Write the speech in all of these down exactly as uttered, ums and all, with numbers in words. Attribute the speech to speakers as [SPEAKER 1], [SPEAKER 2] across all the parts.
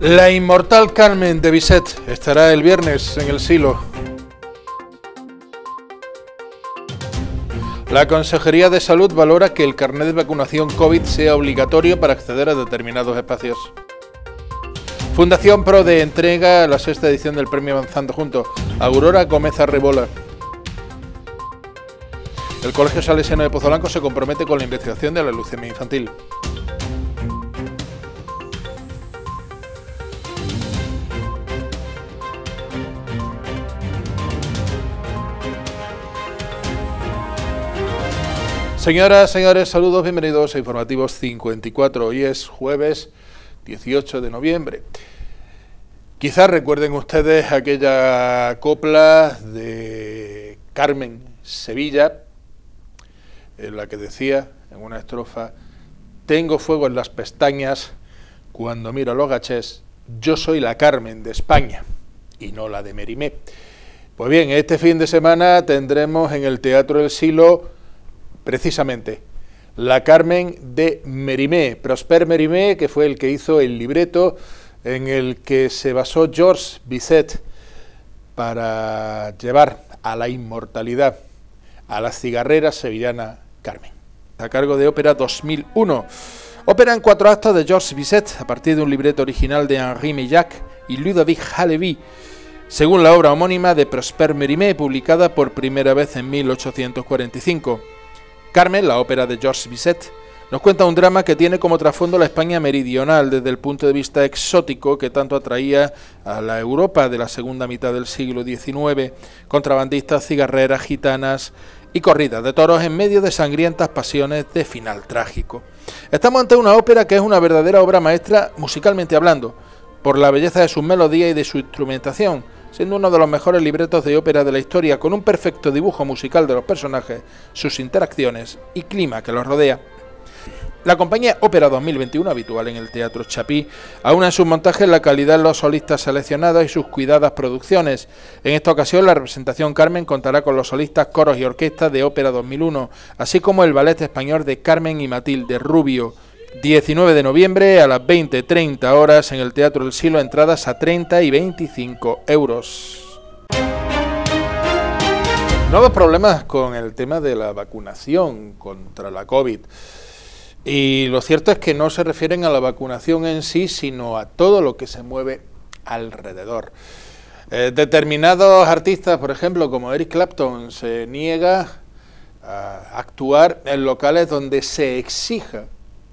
[SPEAKER 1] La inmortal Carmen de Bizet estará el viernes en el Silo. La Consejería de Salud valora que el carnet de vacunación COVID sea obligatorio para acceder a determinados espacios. Fundación PRODE entrega la sexta edición del premio Avanzando Juntos. Aurora Gómez Arrebola. El Colegio Salesiano de Pozolanco se compromete con la investigación de la leucemia infantil. Señoras, señores, saludos, bienvenidos a Informativos cincuenta y cuatro. Hoy es jueves dieciocho de noviembre. Quizás recuerden ustedes aquella copla de Carmen Sevilla, en la que decía, en una estrofa: tengo fuego en las pestañas cuando miro a los gachés, yo soy la Carmen de España y no la de Mérimée. Pues bien, este fin de semana tendremos en el Teatro del Silo precisamente la Carmen de Mérimée, Prosper Mérimée, que fue el que hizo el libreto en el que se basó Georges Bizet para llevar a la inmortalidad a la cigarrera sevillana Carmen, a cargo de Ópera dos mil uno. Ópera en cuatro actos de Georges Bizet, a partir de un libreto original de Henri Meillac y Ludovic Halévy, según la obra homónima de Prosper Mérimée, publicada por primera vez en mil ochocientos cuarenta y cinco. Carmen, la ópera de Georges Bizet, nos cuenta un drama que tiene como trasfondo la España meridional desde el punto de vista exótico que tanto atraía a la Europa de la segunda mitad del siglo diecinueve, contrabandistas, cigarreras, gitanas y corridas de toros en medio de sangrientas pasiones de final trágico. Estamos ante una ópera que es una verdadera obra maestra musicalmente hablando, por la belleza de sus melodías y de su instrumentación, siendo uno de los mejores libretos de ópera de la historia, con un perfecto dibujo musical de los personajes, sus interacciones y clima que los rodea. La compañía Ópera dos mil veintiuno, habitual en el Teatro Chapí, aúna en sus montajes la calidad de los solistas seleccionados y sus cuidadas producciones. En esta ocasión, la representación Carmen contará con los solistas, coros y orquestas de Ópera dos mil uno, así como el ballet español de Carmen y Matilde Rubio. diecinueve de noviembre a las veinte treinta horas en el Teatro del Silo, entradas a treinta y veinticinco euros. Nuevos problemas con el tema de la vacunación contra la COVID. Y lo cierto es que no se refieren a la vacunación en sí, sino a todo lo que se mueve alrededor. Eh, determinados artistas, por ejemplo, como Eric Clapton, se niega a actuar en locales donde se exija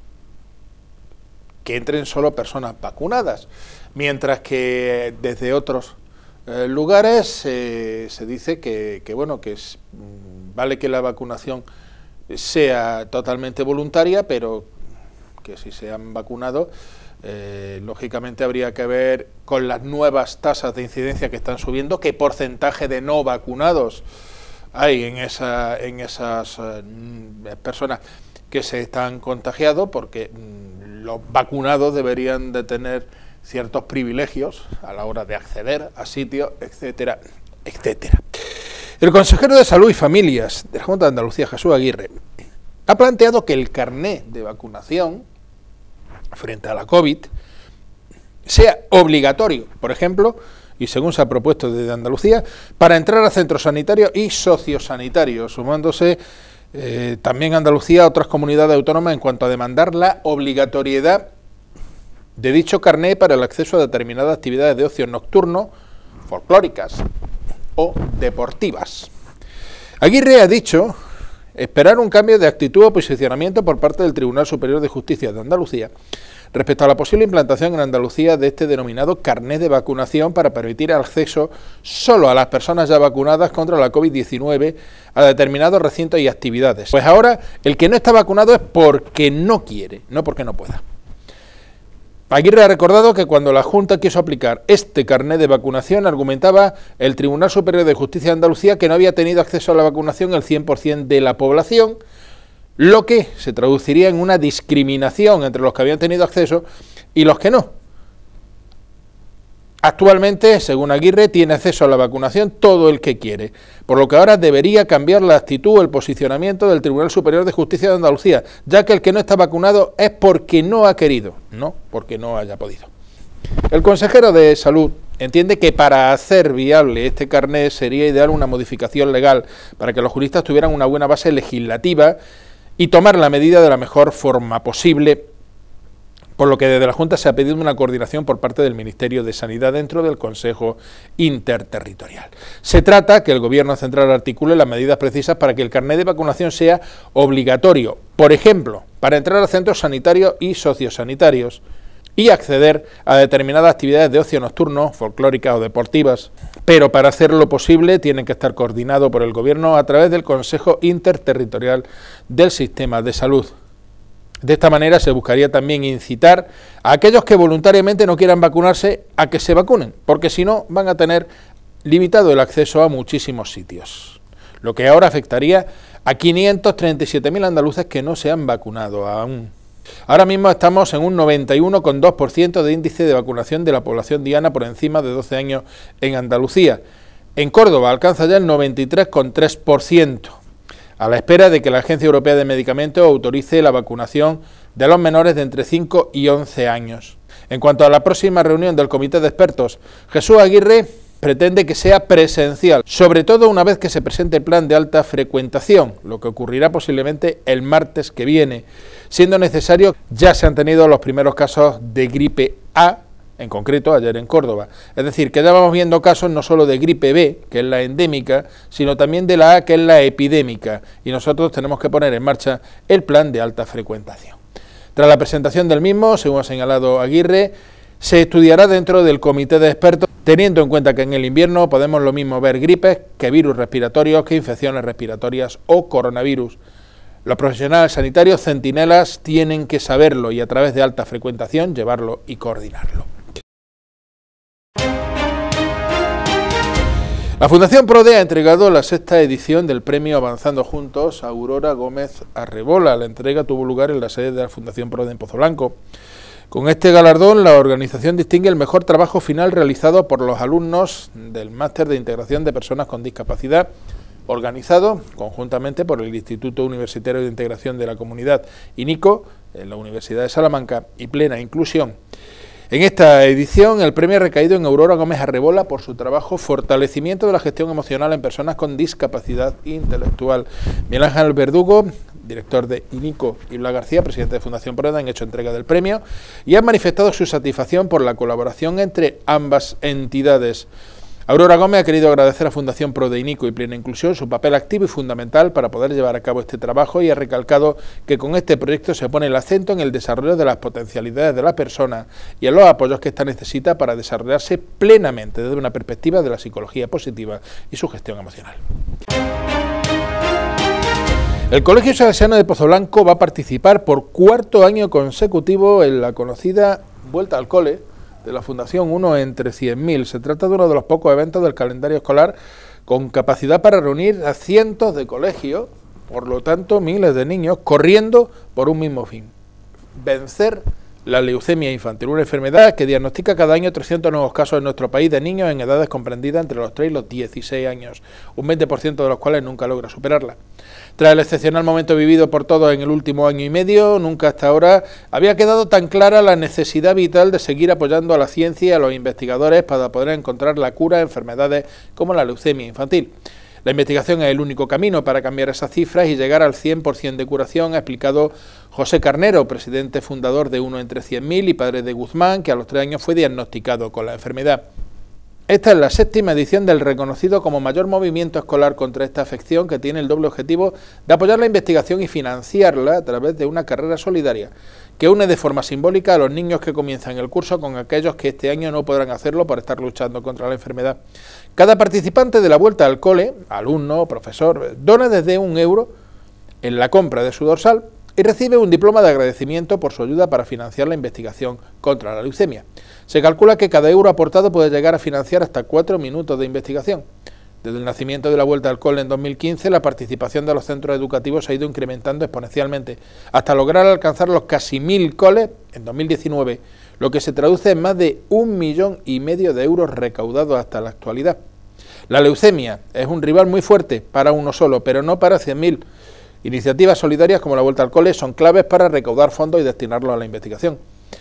[SPEAKER 1] que entren solo personas vacunadas, mientras que desde otros eh, lugares eh, se dice que, que bueno, que es, vale que la vacunación sea totalmente voluntaria, pero que si se han vacunado, eh, lógicamente habría que ver con las nuevas tasas de incidencia que están subiendo, qué porcentaje de no vacunados hay en, esa, en esas eh, personas que se están contagiados, porque mm, los vacunados deberían de tener ciertos privilegios a la hora de acceder a sitios, etcétera, etcétera. El consejero de Salud y Familias de la Junta de Andalucía, Jesús Aguirre, ha planteado que el carné de vacunación frente a la COVID sea obligatorio, por ejemplo, y según se ha propuesto desde Andalucía, para entrar a centros sanitarios y sociosanitarios, sumándose Eh, también Andalucía a otras comunidades autónomas en cuanto a demandar la obligatoriedad de dicho carné para el acceso a determinadas actividades de ocio nocturno, folclóricas o deportivas. Aguirre ha dicho esperar un cambio de actitud o posicionamiento por parte del Tribunal Superior de Justicia de Andalucía respecto a la posible implantación en Andalucía de este denominado carné de vacunación para permitir el acceso solo a las personas ya vacunadas contra la COVID diecinueve a determinados recintos y actividades. Pues ahora el que no está vacunado es porque no quiere, no porque no pueda. Aguirre ha recordado que cuando la Junta quiso aplicar este carné de vacunación, argumentaba el Tribunal Superior de Justicia de Andalucía que no había tenido acceso a la vacunación el cien por cien de la población, lo que se traduciría en una discriminación entre los que habían tenido acceso y los que no. Actualmente, según Aguirre, tiene acceso a la vacunación todo el que quiere, por lo que ahora debería cambiar la actitud o el posicionamiento del Tribunal Superior de Justicia de Andalucía, ya que el que no está vacunado es porque no ha querido, no porque no haya podido. El consejero de Salud entiende que para hacer viable este carné sería ideal una modificación legal para que los juristas tuvieran una buena base legislativa y tomar la medida de la mejor forma posible, por lo que desde la Junta se ha pedido una coordinación por parte del Ministerio de Sanidad dentro del Consejo Interterritorial. Se trata que el Gobierno central articule las medidas precisas para que el carné de vacunación sea obligatorio, por ejemplo, para entrar a centros sanitarios y sociosanitarios y acceder a determinadas actividades de ocio nocturno, folclóricas o deportivas, pero para hacerlo posible tienen que estar coordinados por el Gobierno a través del Consejo Interterritorial del Sistema de Salud. De esta manera se buscaría también incitar a aquellos que voluntariamente no quieran vacunarse a que se vacunen, porque si no van a tener limitado el acceso a muchísimos sitios, lo que ahora afectaría a quinientos treinta y siete mil andaluces que no se han vacunado aún. Ahora mismo estamos en un noventa y uno coma dos por ciento de índice de vacunación de la población diana por encima de doce años en Andalucía. En Córdoba alcanza ya el noventa y tres coma tres por ciento, a la espera de que la Agencia Europea de Medicamentos autorice la vacunación de los menores de entre cinco y once años. En cuanto a la próxima reunión del Comité de Expertos, Jesús Aguirre pretende que sea presencial, sobre todo una vez que se presente el plan de alta frecuentación, lo que ocurrirá posiblemente el martes que viene. Siendo necesario, ya se han tenido los primeros casos de gripe A, en concreto ayer en Córdoba. Es decir, que ya vamos viendo casos no solo de gripe B, que es la endémica, sino también de la A, que es la epidémica, y nosotros tenemos que poner en marcha el plan de alta frecuentación. Tras la presentación del mismo, según ha señalado Aguirre, se estudiará dentro del comité de expertos, teniendo en cuenta que en el invierno podemos lo mismo ver gripes que virus respiratorios, que infecciones respiratorias o coronavirus. Los profesionales sanitarios centinelas tienen que saberlo y a través de alta frecuentación llevarlo y coordinarlo. La Fundación PRODE ha entregado la sexta edición del premio Avanzando Juntos a Aurora Gómez Arrebola. La entrega tuvo lugar en la sede de la Fundación PRODE en Pozoblanco. Con este galardón, la organización distingue el mejor trabajo final realizado por los alumnos del Máster de Integración de Personas con Discapacidad, organizado conjuntamente por el Instituto Universitario de Integración de la Comunidad INICO, en la Universidad de Salamanca y Plena Inclusión. En esta edición, el premio ha recaído en Aurora Gómez Arrebola por su trabajo Fortalecimiento de la Gestión Emocional en Personas con Discapacidad Intelectual. Miguel Ángel Verdugo, director de INICO, y Blas García, presidente de Fundación PRODE, han hecho entrega del premio y han manifestado su satisfacción por la colaboración entre ambas entidades. Aurora Gómez ha querido agradecer a Fundación PRODE, INICO y Plena Inclusión su papel activo y fundamental para poder llevar a cabo este trabajo y ha recalcado que con este proyecto se pone el acento en el desarrollo de las potencialidades de la persona y en los apoyos que ésta necesita para desarrollarse plenamente desde una perspectiva de la psicología positiva y su gestión emocional. El Colegio Salesiano de Pozoblanco va a participar por cuarto año consecutivo en la conocida Vuelta al Cole de la Fundación uno entre cien mil. Se trata de uno de los pocos eventos del calendario escolar con capacidad para reunir a cientos de colegios, por lo tanto miles de niños, corriendo por un mismo fin: vencer la leucemia infantil, una enfermedad que diagnostica cada año trescientos nuevos casos en nuestro país de niños en edades comprendidas entre los tres y los dieciséis años, un veinte por ciento de los cuales nunca logra superarla. Tras el excepcional momento vivido por todos en el último año y medio, nunca hasta ahora había quedado tan clara la necesidad vital de seguir apoyando a la ciencia y a los investigadores para poder encontrar la cura a enfermedades como la leucemia infantil. La investigación es el único camino para cambiar esas cifras y llegar al cien por cien de curación, ha explicado José Carnero, presidente fundador de uno entre cien mil y padre de Guzmán, que a los tres años fue diagnosticado con la enfermedad. Esta es la séptima edición del reconocido como mayor movimiento escolar contra esta afección, que tiene el doble objetivo de apoyar la investigación y financiarla a través de una carrera solidaria que une de forma simbólica a los niños que comienzan el curso con aquellos que este año no podrán hacerlo por estar luchando contra la enfermedad. Cada participante de la Vuelta al Cole, alumno, profesor, dona desde un euro en la compra de su dorsal y recibe un diploma de agradecimiento por su ayuda para financiar la investigación contra la leucemia. Se calcula que cada euro aportado puede llegar a financiar hasta cuatro minutos de investigación. Desde el nacimiento de la Vuelta al Cole en dos mil quince, la participación de los centros educativos ha ido incrementando exponencialmente, hasta lograr alcanzar los casi mil coles en dos mil diecinueve, lo que se traduce en más de un millón y medio de euros recaudados hasta la actualidad. La leucemia es un rival muy fuerte para uno solo, pero no para cien mil. Iniciativas solidarias como la Vuelta al Cole son claves para recaudar fondos y destinarlos a la investigación.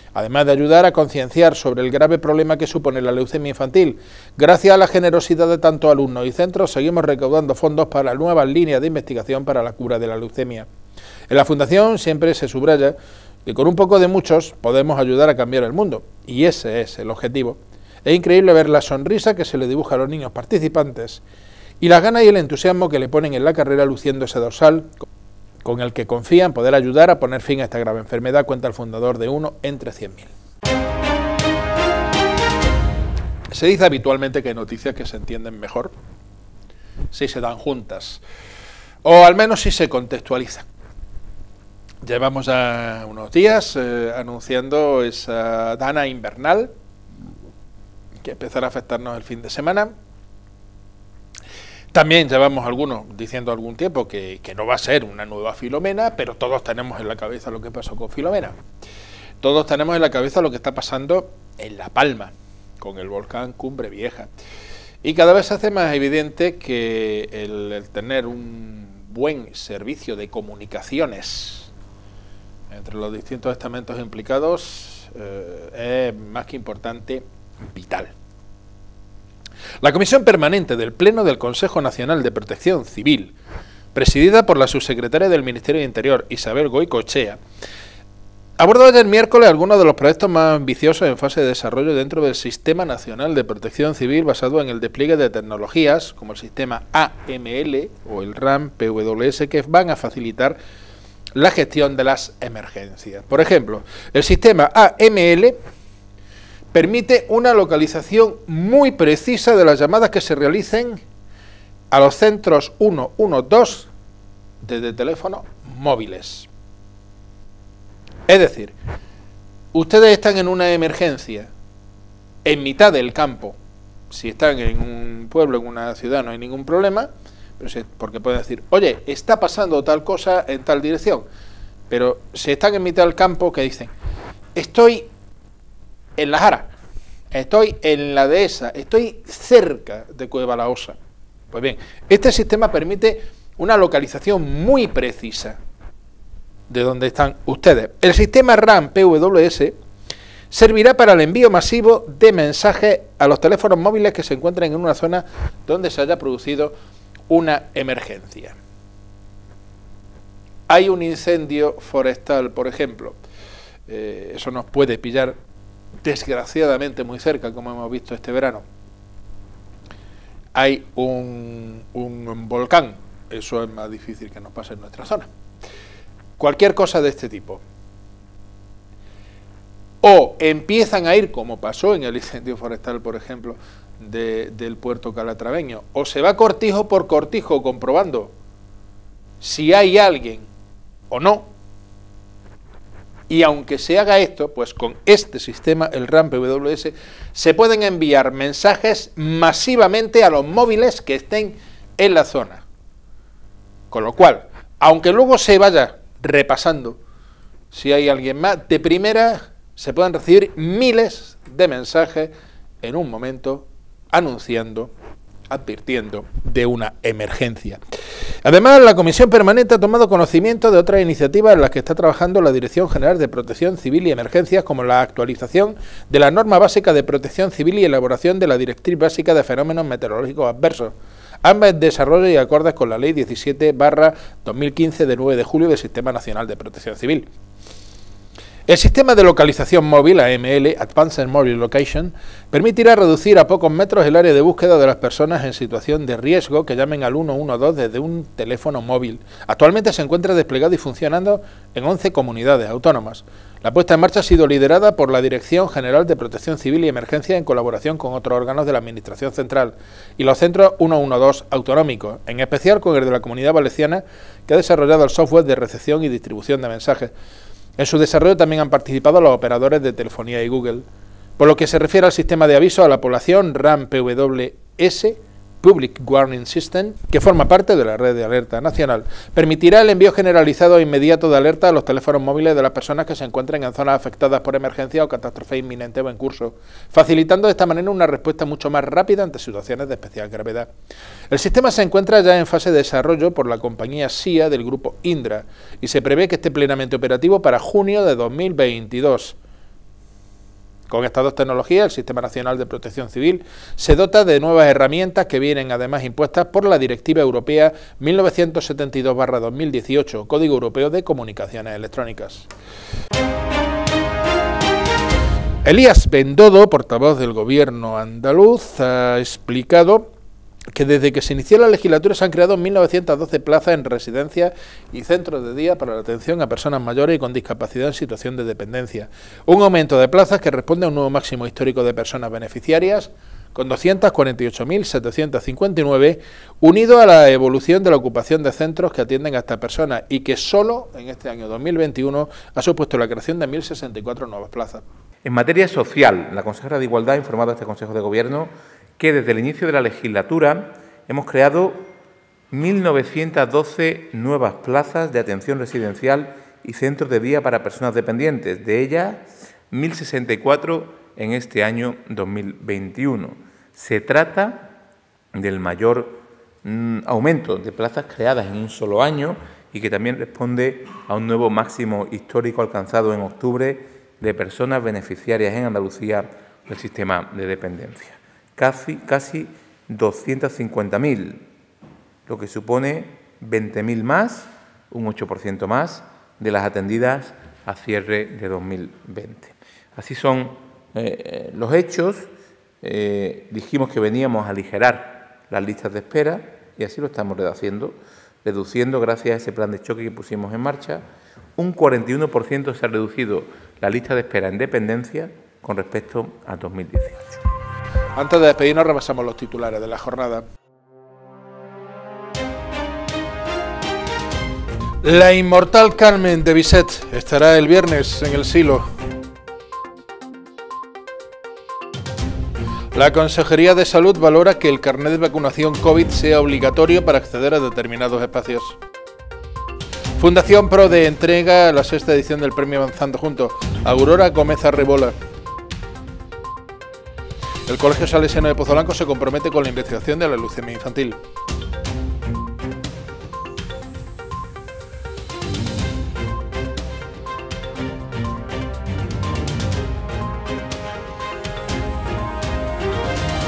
[SPEAKER 1] además de ayudar a concienciar sobre el grave problema que supone la leucemia infantil. Gracias a la generosidad de tantos alumnos y centros, seguimos recaudando fondos para nuevas líneas de investigación para la cura de la leucemia. En la Fundación siempre se subraya que con un poco de muchos podemos ayudar a cambiar el mundo, y ese es el objetivo. Es increíble ver la sonrisa que se le dibuja a los niños participantes y las ganas y el entusiasmo que le ponen en la carrera luciendo ese dorsal con el que confían poder ayudar a poner fin a esta grave enfermedad, cuenta el fundador de uno entre cien mil. Se dice habitualmente que hay noticias que se entienden mejor si se dan juntas, o al menos si se contextualizan. Llevamos ya unos días eh, anunciando esa dana invernal que empezará a afectarnos el fin de semana. También llevamos algunos diciendo algún tiempo que, que no va a ser una nueva Filomena, pero todos tenemos en la cabeza lo que pasó con Filomena. Todos tenemos en la cabeza lo que está pasando en La Palma, con el volcán Cumbre Vieja. Y cada vez se hace más evidente que el, el tener un buen servicio de comunicaciones entre los distintos estamentos implicados eh, es más que importante, vital. La Comisión Permanente del Pleno del Consejo Nacional de Protección Civil, presidida por la subsecretaria del Ministerio de Interior, Isabel Goicoechea, abordó ayer miércoles algunos de los proyectos más ambiciosos en fase de desarrollo dentro del Sistema Nacional de Protección Civil, basado en el despliegue de tecnologías como el sistema A M L o el RAM P W S, que van a facilitar la gestión de las emergencias. Por ejemplo, el sistema A M L permite una localización muy precisa de las llamadas que se realicen a los centros ciento doce desde teléfonos móviles. Es decir, ustedes están en una emergencia en mitad del campo. Si están en un pueblo, en una ciudad, no hay ningún problema, pero si, porque pueden decir, oye, está pasando tal cosa en tal dirección. Pero si están en mitad del campo, que dicen, estoy en La Jara, estoy en la Dehesa, estoy cerca de Cueva la Osa. Pues bien, este sistema permite una localización muy precisa de donde están ustedes. El sistema RAM P W S servirá para el envío masivo de mensajes a los teléfonos móviles que se encuentren en una zona donde se haya producido una emergencia. Hay un incendio forestal, por ejemplo, eh, eso nos puede pillar desgraciadamente muy cerca, como hemos visto este verano. Hay un, un volcán, eso es más difícil que nos pase en nuestra zona. Cualquier cosa de este tipo. O empiezan a ir, como pasó en el incendio forestal, por ejemplo, de, del puerto calatraveño, o se va cortijo por cortijo comprobando si hay alguien o no. Y aunque se haga esto, pues con este sistema, el RAM P W S, se pueden enviar mensajes masivamente a los móviles que estén en la zona. Con lo cual, aunque luego se vaya repasando si hay alguien más, de primera se pueden recibir miles de mensajes en un momento anunciando, advirtiendo de una emergencia. Además, la Comisión Permanente ha tomado conocimiento de otras iniciativas en las que está trabajando la Dirección General de Protección Civil y Emergencias, como la actualización de la norma básica de protección civil y elaboración de la Directriz Básica de Fenómenos Meteorológicos Adversos, ambas en desarrollo y acordes con la Ley diecisiete barra dos mil quince de nueve de julio del Sistema Nacional de Protección Civil. El sistema de localización móvil, A M L, Advanced Mobile Location, permitirá reducir a pocos metros el área de búsqueda de las personas en situación de riesgo que llamen al uno uno dos desde un teléfono móvil. Actualmente se encuentra desplegado y funcionando en once comunidades autónomas. La puesta en marcha ha sido liderada por la Dirección General de Protección Civil y Emergencia en colaboración con otros órganos de la Administración Central y los centros ciento doce autonómicos, en especial con el de la Comunidad Valenciana, que ha desarrollado el software de recepción y distribución de mensajes. En su desarrollo también han participado los operadores de telefonía y Google. Por lo que se refiere al sistema de aviso a la población RAM P W S, Public Warning System, que forma parte de la red de alerta nacional, permitirá el envío generalizado e inmediato de alerta a los teléfonos móviles de las personas que se encuentren en zonas afectadas por emergencia o catástrofe inminente o en curso, facilitando de esta manera una respuesta mucho más rápida ante situaciones de especial gravedad. El sistema se encuentra ya en fase de desarrollo por la compañía S I A del grupo Indra y se prevé que esté plenamente operativo para junio de dos mil veintidós. Con estas dos tecnologías, el Sistema Nacional de Protección Civil se dota de nuevas herramientas que vienen además impuestas por la Directiva Europea mil novecientos setenta y dos barra dos mil dieciocho, Código Europeo de Comunicaciones Electrónicas. Elías Bendodo, portavoz del Gobierno andaluz, ha explicado que desde que se inició la legislatura se han creado mil novecientas doce plazas en residencias y centros de día para la atención a personas mayores y con discapacidad en situación de dependencia. Un aumento de plazas que responde a un nuevo máximo histórico de personas beneficiarias, con doscientas cuarenta y ocho mil setecientos cincuenta y nueve, unido a la evolución de la ocupación de centros que atienden a estas personas y que solo en este año dos mil veintiuno ha supuesto la creación de mil sesenta y cuatro nuevas plazas.
[SPEAKER 2] En materia social, la consejera de Igualdad ha informado a este Consejo de Gobierno que desde el inicio de la legislatura hemos creado mil novecientas doce nuevas plazas de atención residencial y centros de día para personas dependientes, de ellas mil sesenta y cuatro en este año dos mil veintiuno. Se trata del mayor mm, aumento de plazas creadas en un solo año y que también responde a un nuevo máximo histórico alcanzado en octubre de personas beneficiarias en Andalucía del sistema de dependencia. Casi, casi doscientas cincuenta mil, lo que supone veinte mil más, un ocho por ciento más, de las atendidas a cierre de dos mil veinte. Así son eh, los hechos. Eh, dijimos que veníamos a aligerar las listas de espera y así lo estamos haciendo, reduciendo, gracias a ese plan de choque que pusimos en marcha, un cuarenta y uno por ciento se ha reducido la lista de espera en dependencia con respecto a dos mil dieciocho.
[SPEAKER 1] Antes de despedirnos, repasamos los titulares de la jornada. La inmortal Carmen de Bizet estará el viernes en el Silo. La Consejería de Salud valora que el carnet de vacunación COVID sea obligatorio para acceder a determinados espacios. Fundación PRODE entrega la sexta edición del premio Avanzando Juntos a Aurora Gómez Arribola. El Colegio Salesiano de Pozolanco se compromete con la investigación de la leucemia infantil.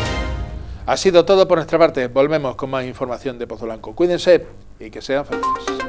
[SPEAKER 1] Ha sido todo por nuestra parte. Volvemos con más información de Pozolanco. Cuídense y que sean felices.